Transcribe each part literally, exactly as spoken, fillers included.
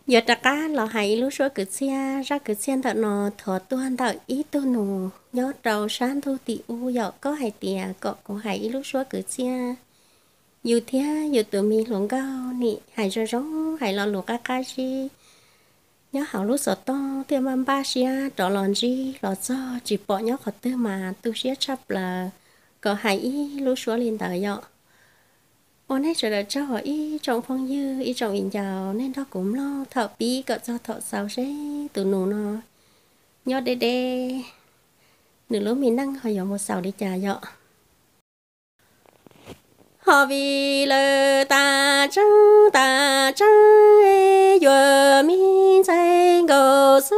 giờ ta cá là hay lúc số cứ xe ra cứ xe thợ nó thọ tuan thợ ít tu nụ nhớ đầu sáng thu tị u giờ có hay tiề có có hay lúc số cứ xe dù thế dù tụi mình luôn cao nị hay rồi giống hay lo luộc cá cá gì nhớ hảo lúc sợ to tiêm ăn ba xia trọ lòn gì lọt cho chỉ bỏ nhớ khó tư mà tu xia chấp là có hay lúc số lên đời giờ ôn hết rồi là cho họ ý trong phong dư ý trong in giàu nên đó cũng lo thợ bí cỡ cho thợ sao sẽ từ nụ nó nhớ đê đê nửa lúc mình năng họ dùng một sào đi trà dọ họ vì lờ ta trăng ta trăng ê vừa mình say cầu sư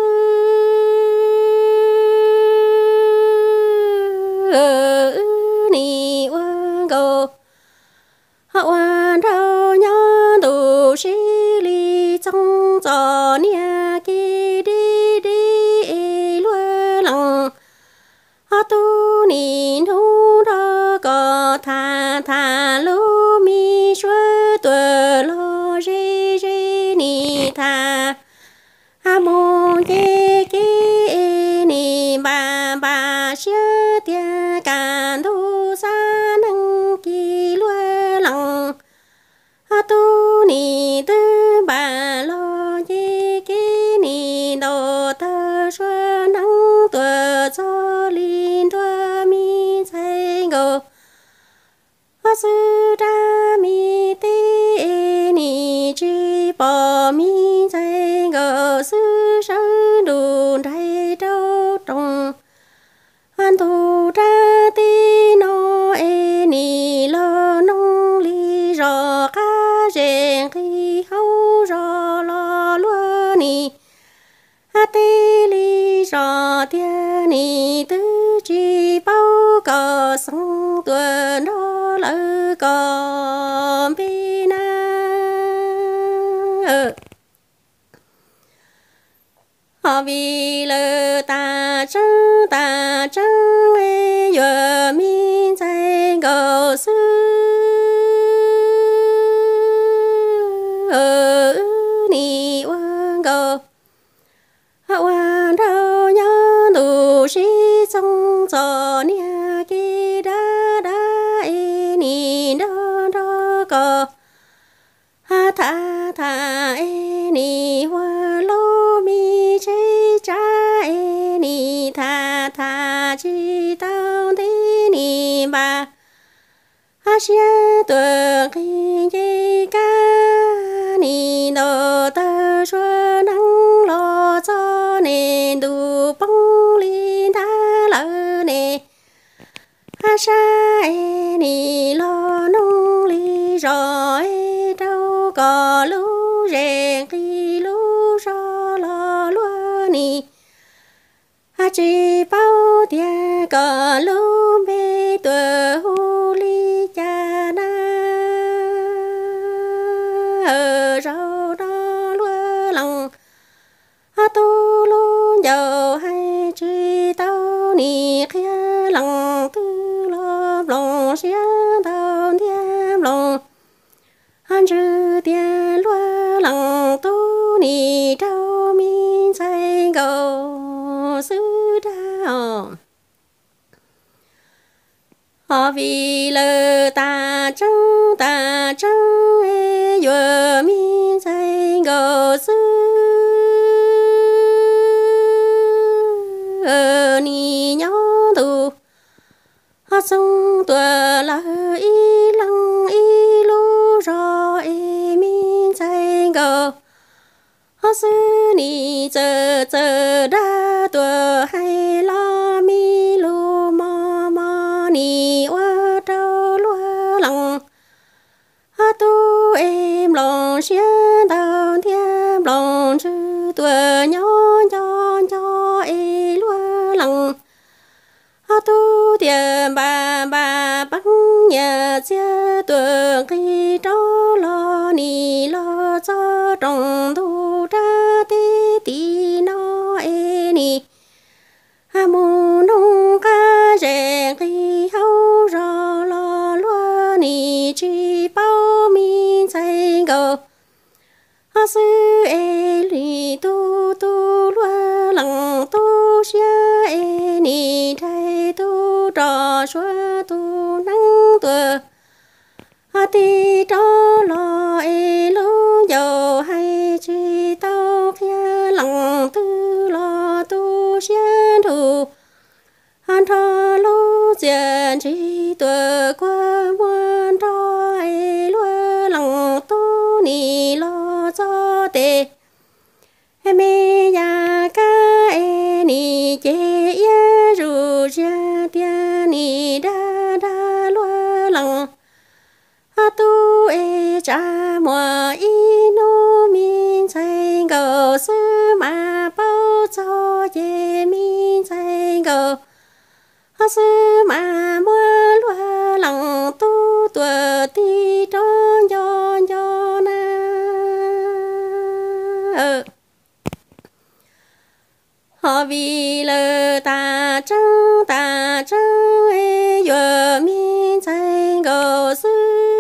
ni quan cầu họ hoàn thâu nhớ đủ sĩ lý trong gió nia kỳ đi đi lúa lòng họ tu nín thu đó có tha tha lú mi xuôi tuổi lo rê rê ni tha a mô ye ki ni ba ba xia tia can thu sa nâng kỳ lúa lòng a tu ni tư ba lo ye ki ni đồ tơ xuôi nâng tuổi cho linh thua mi say ngô a sư ra mi tê ni chi bỏ mi say ngô sư sư đùn thay đâu trong an thu ra tê no e ni lo nông li rò cá rèn khi hấu rò lo lúa ni a tê li rò tia ni tư chi bao cò sông tuần đó lỡ cò bi na họ vì lỡ ta trăng ta trăng ê vừa min say cầu sư ở ni quan cầu họ hoàn thâu nhớ đủ sĩ trong gió nia kỳ đá đá ê ni đó đó có ha tha tha ê ni hoa lô mi chế cha ê ni tha tha chi tao thế ni ba ha xia tuần khi chế ca ni đồ tơ xua nắng lo cho nên đủ bông li ta lỡ nè ha sa ê ni lo nông li rồi đâu có lú rèn khi lú cho lo lúa ni ha chỉ bao tia có lú bê tuổi hu li cha na ở rau đó lúa lòng ha tu luôn giàu hay chỉ tao ni kia lòng tư lo lòng xia tao thiêm lòng han chư tia lúa lòng tu ni trao mi say cầu sư đào họ vì lờ ta trăng ta trăng ê vừa mi say cầu sư ở ni nhớ tu họ sông tuổi là y lăng y lu rõ ê mi say cầu họ sư ni chờ chờ đa tuổi hay lo mi lu mò mò ni qua trâu lúa lòng ha tu em lòng xia tao thiêm lòng chư tuổi nhỏ cho cho e lúa lòng ha tu tiền ba ba bắc nhà xia tuổi khi cho lo ni lo cho trồng thu ra tê tì no e ni ha mô nông ca rèn khi hấu rò lo lúa ni chi bao mi say cầu a sư e lì tu tu lúa lăng tu xia e ni trai tu trò xua tu nắng tua a ti cho lo e lu dầu hay chi tao kia lăng tư lo tu xia tu an thọ lu diện chi tua qua muôn cho e lúa lăng tu ni lo cho tê mẹ ya ca e ni chế ya ru ya tia ni da da lúa lăng a tu e cha mùa y nu min chạy gầu sư mà bao cho ye min chạy gầu a sư mà mua lúa lăng tu tua ti cho yo yo na họ vì lơ ta trăng ta trăng e yo min chạy gầu sư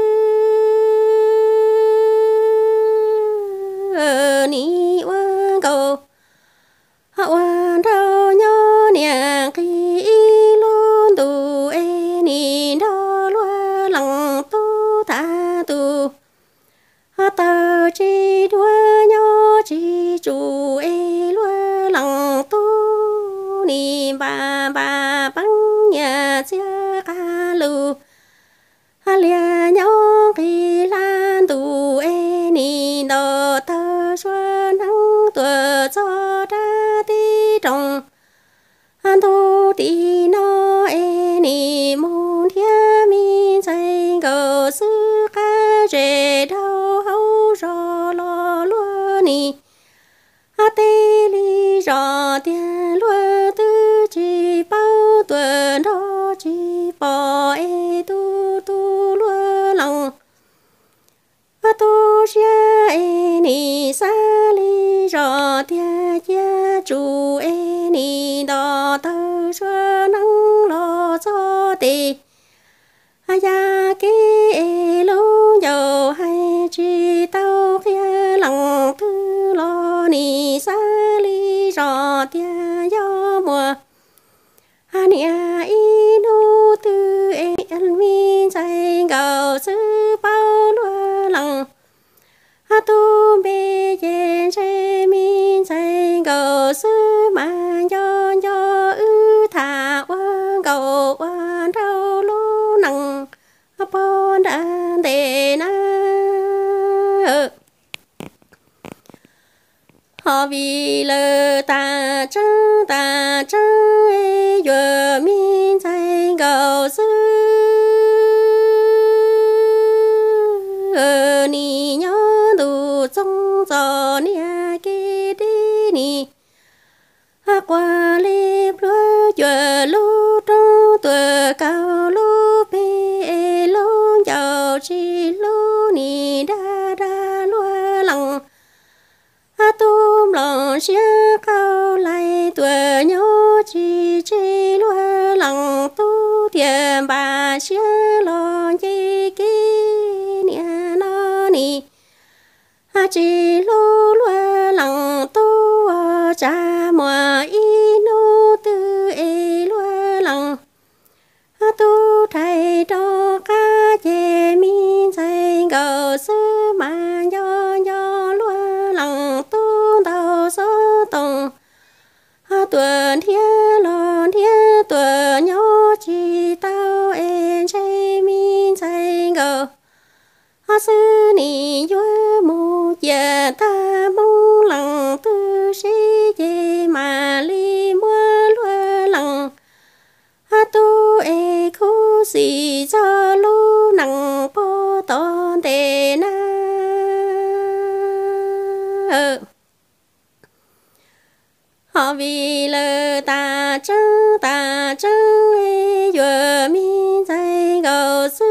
ni quan cầu họ quan đâu nhớ nhà khi luôn tu e ni đâu loa lăng tu ta tu họ tờ chi đua nhớ chi chủ e loa lăng tu ni ba ba băng nhà chia ca lu ha lia nhớ khi lan tu e ni đâu tờ xua nắng tua cho ra ti trồng an thu ti no e ni môn thiên mi chạy cầu sư ca rể đau hấu rò lo lúa ni a tê li rò tia lúa tư chi bao tuần đó chi bỏ e tu tu lúa lòng a tu xia e ni sa li rò tia chia chủ e ni đò tơ xua nắng lo cho tì a ya ki e lu dầu hay chi tao kia lăng tư lo ni sa li rò tia gió mùa a ni a i nu tư e an mi chạy gầu sư bao lúa lăng a tu bê yên chế min chạy gầu sư mà do do ư thả quan gầu quan đâu lu nằng a bon đan đề na họ vì lơ ta trăng ta trăng e yo min chạy gầu sư ni nhớ đủ trong gió nia kia đi ni a qua lép lúa chua lu trong tua cao lu pe lu giàu chi lu ni đa đa lúa lăng a tôm lòng xia cao lại tua nhớ chi chi lúa lăng tu tiền bà xia lo chi kia nia nó ni a chi lu lúa lăng tu cha mùa y nu tư e lúa lăng a tu thầy cho ca che min chạy gầu sư mà do do lúa lăng tu tàu số tông a tuần thiên lon thiên tuần nhớ chi tao en chạy min chạy gầu a sư ni yo mu ya ta mong lăng tư sĩ ye mà li mua lúa lăng a tu e khu si cho lu nằng po ton tê na họ vì lơ ta trăng ta trăng e yo min chạy gầu sư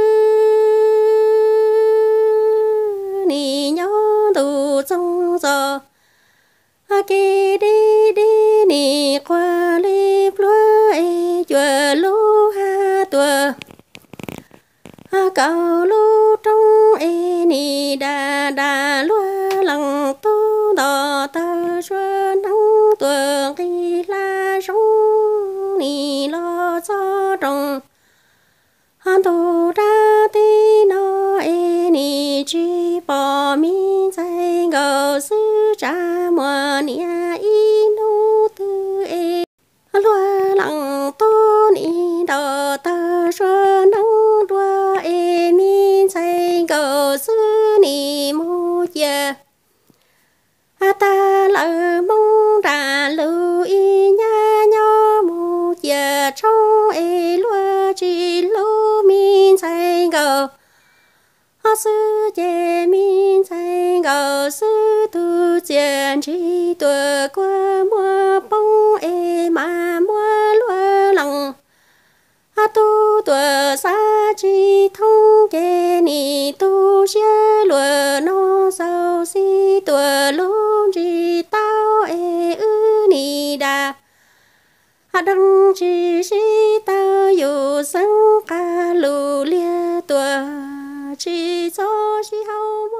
ni nhớ đủ trong gió a ki đi đi ni qua lép lúa e chua lu ha tua a cao lu trong e ni ni đa đa lúa lăng tu đò tơ xưa nắng tuần khi la sông ni lo cho trồng han tu ra ti no e ni chi bỏ mi sai ngờ sư cha mùa nia y nu tư e lúa lăng tu ni đò tơ xưa nắng đua e mi sai ngờ sư ni mu ye a ta lỡ mong ra lưu y nha nho mu ye trong e lúa chi lu min sai ngờ a sư ye min sai ngờ sư tu chiến chi tuổi qua mua bông e mà mua lúa lăng a tu tuổi sa chi thông ke ni tu xia lúa nó sao si tuổi luôn chi tao e ư ni đa a đăng chi si tao yu sang ca lu lia tuổi chi cho chi hậu